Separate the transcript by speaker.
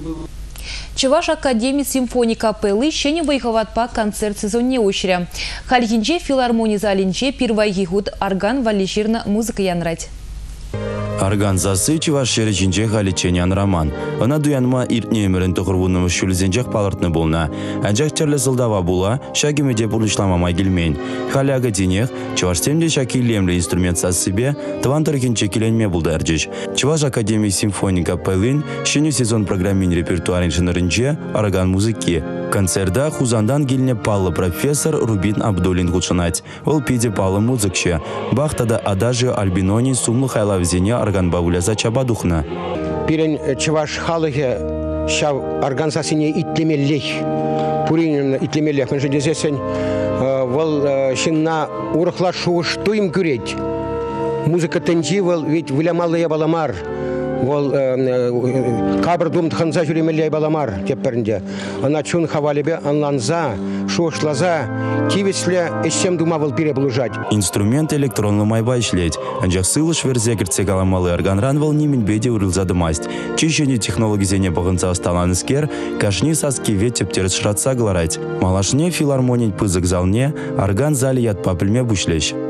Speaker 1: Чуваш Академии симфонии капеллы шене выехаватпа концерт сезонне очередь. Хальгинче филармония залинче первый год орган валиширна музыка янрать.
Speaker 2: Организация Чуваш шеречинче халиченян роман. Она дуянма иртне өмірін тұғырвуным шүлізенчек палыртны болна. Әнжақ черлі сылдава була, шагимеде бұлышламамай келмейн. Халяға денег, Чувашстемде шакилемлі инструмент сасыбе, тван тұркинче келенме булды әржеш. Чуваш Академии симфонии капеллын, шене сезон программин репертуарин шынырынче орган музыки. Концерда хузандан гильне паллы профессор Рубин Абдулин гучынать. Ол пиде паллы музыкче. Бахтада адажи Альбинони сумлы хайлавзене орган бауляса чабадухна.
Speaker 3: Пирен Чуваш халыге шав организацияне итлемеллех. Пурин итлемеллех. Мен жедесесен вол шинна урахла шуыш туим күреть. Музыка тенджи вол ведь вылямаллые баламар. Вол кабр думт ханза жүремеллей баламар тепперінде. Ана чун хавалебе анланза, шуышлаза, кивесле эшем дума вол пире булужать.
Speaker 2: Инструмент электронлы майба ишлеть. Анжақ сылыш верзе кіртсек аламалы органран вол немен беде урылзады масть. Чишені технологизене бағынса асталан іскер, кашни саски вет тептеріс шратса гларать. Малашне филармонить пызык залне, орган зали ят папілме бушлеш.